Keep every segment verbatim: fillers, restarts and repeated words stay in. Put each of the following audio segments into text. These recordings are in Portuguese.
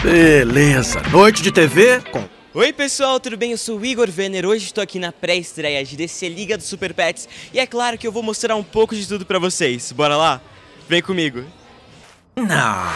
Beleza, noite de T V com... Oi pessoal, tudo bem? Eu sou o Igor Venner, hoje estou aqui na pré-estreia de D C Liga dos Super Pets e é claro que eu vou mostrar um pouco de tudo pra vocês. Bora lá? Vem comigo. Não.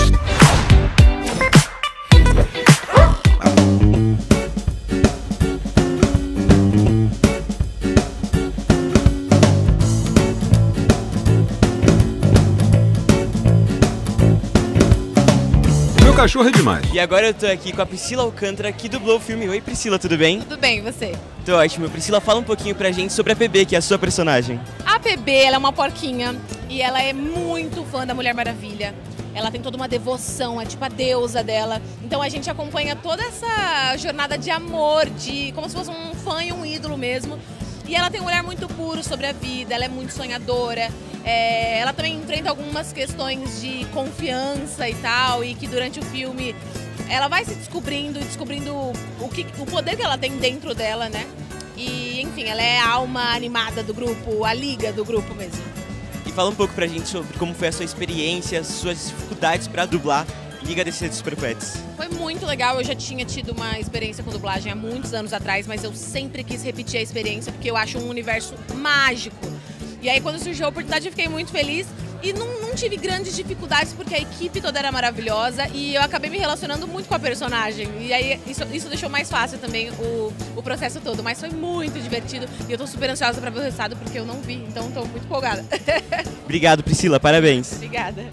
Meu cachorro é demais. E agora eu tô aqui com a Priscila Alcântara, que dublou o filme. Oi Priscila, tudo bem? Tudo bem, e você? Tô ótimo. Priscila, fala um pouquinho pra gente sobre a P B, que é a sua personagem. A P B, ela é uma porquinha e ela é muito fã da Mulher Maravilha. Ela tem toda uma devoção, é tipo a deusa dela. Então a gente acompanha toda essa jornada de amor, de como se fosse um fã e um ídolo mesmo. E ela tem um olhar muito puro sobre a vida, ela é muito sonhadora. É, ela também enfrenta algumas questões de confiança e tal, e que durante o filme ela vai se descobrindo, descobrindo o, que, o poder que ela tem dentro dela, né? E, enfim, ela é a alma animada do grupo, a liga do grupo mesmo. E fala um pouco pra gente sobre como foi a sua experiência, suas dificuldades pra dublar Liga D C dos Super Pets. Foi muito legal, eu já tinha tido uma experiência com dublagem há muitos anos atrás, mas eu sempre quis repetir a experiência porque eu acho um universo mágico. E aí quando surgiu a oportunidade eu fiquei muito feliz e não, não tive grandes dificuldades porque a equipe toda era maravilhosa e eu acabei me relacionando muito com a personagem. E aí isso, isso deixou mais fácil também o, o processo todo, mas foi muito divertido e eu tô super ansiosa pra ver o resultado porque eu não vi, então tô muito empolgada. Obrigado Priscila, parabéns. Obrigada.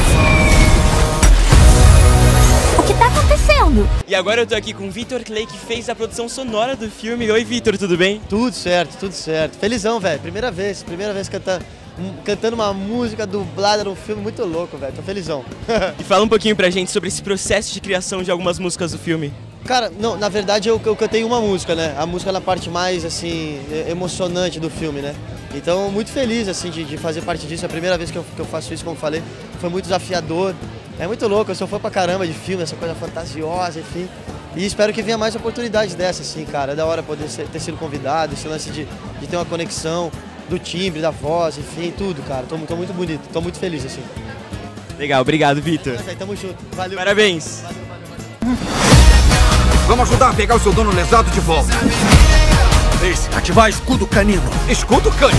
O que tá acontecendo? E agora eu tô aqui com o Vitor Clay, que fez a produção sonora do filme. Oi Vitor, tudo bem? Tudo certo, tudo certo. Felizão, velho. Primeira vez, primeira vez cantando, cantando uma música dublada num filme muito louco, velho. Tô felizão. E fala um pouquinho pra gente sobre esse processo de criação de algumas músicas do filme. Cara, não, na verdade eu, eu cantei uma música, né? A música na parte mais, assim, emocionante do filme, né? Então, muito feliz, assim, de, de fazer parte disso. É a primeira vez que eu, que eu faço isso, como falei. Foi muito desafiador. É muito louco, eu sou fã pra caramba de filme, essa coisa fantasiosa, enfim. E espero que venha mais oportunidades dessas, assim, cara. É da hora poder ser, ter sido convidado, esse lance de, de ter uma conexão do timbre, da voz, enfim, tudo, cara. Tô, tô muito bonito, tô muito feliz, assim. Legal, obrigado, Vitor. Mas aí, tamo junto. Valeu. Parabéns. Valeu, valeu, valeu. Vamos ajudar a pegar o seu dono lesado de volta. Ace, ativar escudo canino. Escudo canino?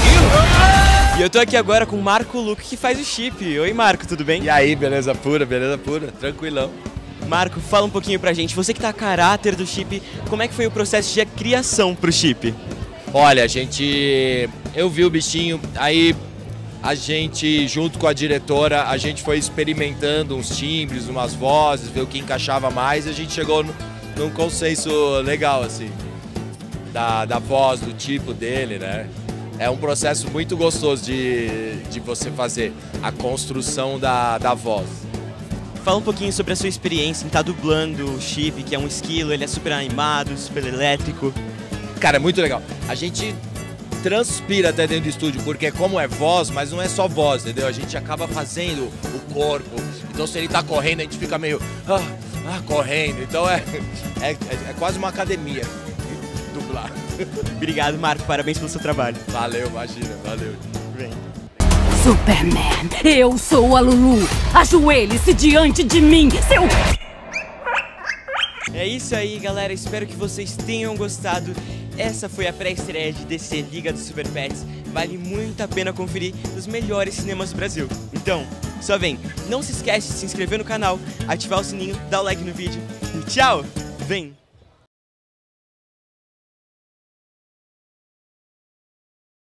E eu tô aqui agora com o Marco Luque, que faz o chip. Oi Marco, tudo bem? E aí, beleza pura, beleza pura, tranquilão. Marco, fala um pouquinho pra gente, você que tá a caráter do chip, como é que foi o processo de criação pro chip? Olha, a gente... eu vi o bichinho, aí a gente, junto com a diretora, a gente foi experimentando uns timbres, umas vozes, ver o que encaixava mais e a gente chegou no, num consenso legal, assim, da, da voz, do tipo dele, né? É um processo muito gostoso de, de você fazer a construção da, da voz. Fala um pouquinho sobre a sua experiência em estar dublando o Chip, que é um esquilo, ele é super animado, super elétrico. Cara, é muito legal. A gente transpira até dentro do estúdio, porque como é voz, mas não é só voz, entendeu? A gente acaba fazendo o corpo. Então se ele tá correndo, a gente fica meio... Ah, ah correndo. Então é, é, é quase uma academia dublar. Obrigado, Marco. Parabéns pelo seu trabalho. Valeu, imagina. Valeu. Vem. Superman, eu sou a Lulu. Ajoelhe-se diante de mim, seu... É isso aí, galera. Espero que vocês tenham gostado. Essa foi a pré-estreia de D C Liga dos Super Pets. Vale muito a pena conferir nos melhores cinemas do Brasil. Então, só vem. Não se esquece de se inscrever no canal, ativar o sininho, dar o like no vídeo. E tchau! Vem!